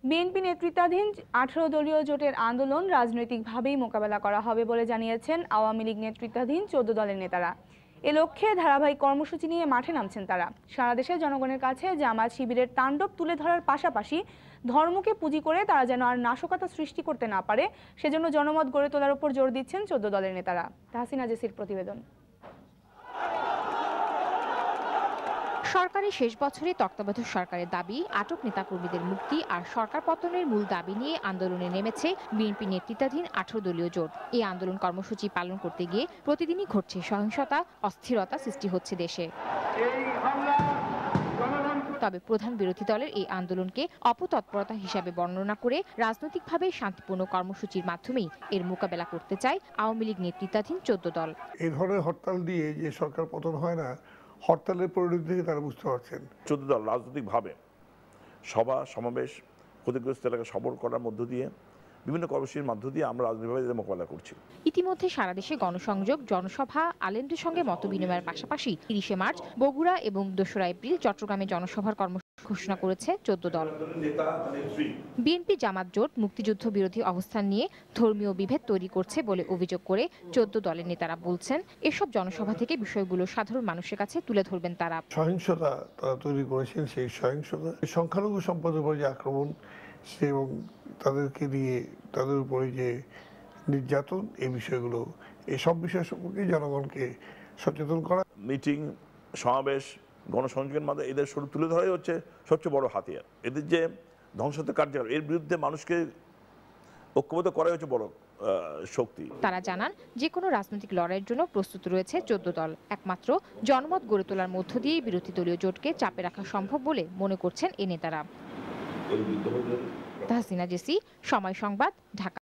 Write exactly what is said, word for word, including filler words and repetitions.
BNP নেতৃত্বাধীন আঠারো দলীয় জোটের আন্দোলন রাজনৈতিকভাবেই মোকাবেলা করা হবে বলে জানিয়েছেন আওয়ামী লীগ নেতৃত্বাধীন চোদ্দ দলের নেতারা। এ লক্ষ্যে ধারাবাহিক কর্মসূচি নিয়ে মাঠে নামছেন তারা। সারা দেশের জনগণের কাছে জামাত শিবিরের তাণ্ডব তুলে ধরার পাশাপাশি ধর্মকে পুঁজি করে তারা যেন আর নাশকতা সৃষ্টি করতে না পারে, সেজন্য জনমত গড়ে তোলার উপর জোর দিচ্ছেন চোদ্দ দলের নেতারা। তাহসিনা জেসির প্রতিবেদন। সরকারের শেষ বছরে তত্ত্বাবধায়ক সরকারের দাবি, আটক নেতাকর্মীদের মুক্তি আর সরকার পতনের মূল দাবি নিয়ে আন্দোলনে নেমেছে বিএনপি নেতৃত্বাধীন আঠারো দলীয় জোট। এই আন্দোলন কর্মসূচি পালন করতে গিয়ে প্রতিদিনই ঘটছে সহিংসতা, অস্থিরতা সৃষ্টি হচ্ছে দেশে। তবে প্রধান বিরোধী দলের এই আন্দোলনকে অপতৎপরতা হিসাবে বর্ণনা করে রাজনৈতিকভাবে শান্তিপূর্ণ কর্মসূচির মাধ্যমেই এর মোকাবেলা করতে চায় আওয়ামী লীগ নেতৃত্বাধীন চোদ্দ দল। এই ধরনের হরতাল দিয়ে যে সরকার পতন হয় না, হরতালের পরিণতি থেকে তারা বুঝতে পারছেন। চোদ্দ দল রাজনৈতিকভাবে সভা সমাবেশ ক্ষতিগ্রস্ত এলাকা সবর করার মধ্য দিয়ে বিভিন্ন কর্মসূচির মধ্য দিয়ে আমরা রাজনৈতিকভাবে মোকাবেলা করছি। ইতিমধ্যে সারা দেশে গণসংযোগ, জনসভা, আলেমদের সঙ্গে মতবিনিময়ের পাশাপাশি তিরিশে মার্চ বগুড়া এবং দোসরা এপ্রিল চট্টগ্রামে জনসভার কর্মসূচি ঘোষণা করেছে চোদ্দ দল। বিএনপি জামাত জোট মুক্তিযুদ্ধ বিরোধী অবস্থান নিয়ে ধর্মীয় বিভেদ তৈরি করছে বলে অভিযোগ করে চোদ্দ দলের নেতারা বলছেন, এসব জনসভা থেকে বিষয়গুলো সাধারণ মানুষের কাছে তুলে ধরবেন তারা। সহিংসতা তারা তৈরি করেছেন, সেই সহিংসতা সংখ্যালঘু সম্প্রদায়ের উপর যে আক্রমণ এবং তাদেরকে দিয়ে তাদের উপরে যে নির্যাতন, এই বিষয়গুলো এই সব বিষয় সম্পর্কে জনগণকে সচেতন করা। মিটিং, সমাবেশ, গণসংযোগের মাধ্যমে এদের স্বরূপ তুলে ধরাই হচ্ছে সবচেয়ে বড় হাতিয়ার। এদের যে ধ্বংসাত্মক কার্যকলাপ, এর বিরুদ্ধে মানুষকে ঐক্যবদ্ধ করাই হচ্ছে বড় শক্তি। তারা জানান, যে কোনো রাজনৈতিক লড়াইয়ের জন্য প্রস্তুত রয়েছে চোদ্দ দল। একমাত্র জনমত গড়ে তোলার মধ্য দিয়ে বিরোধী দলীয় জোটকে চাপে রাখা সম্ভব বলে মনে করছেন এ নেতারা। তাহসিনা জেসি, সময় সংবাদ, ঢাকা।